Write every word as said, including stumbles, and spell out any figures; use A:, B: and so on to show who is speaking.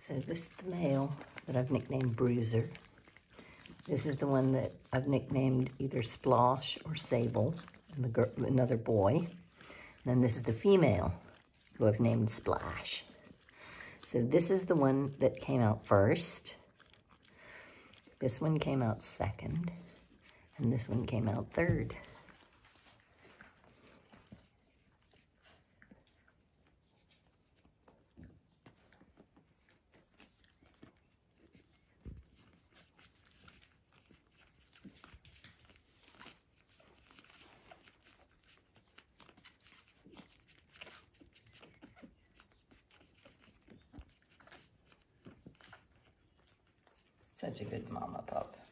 A: So this is the male that I've nicknamed Bruiser. This is the one that I've nicknamed either Splosh or Sable, and the girl, another boy. And then this is the female, who I've named Splash. So this is the one that came out first. This one came out second, and this one came out third. Such a good mama pup.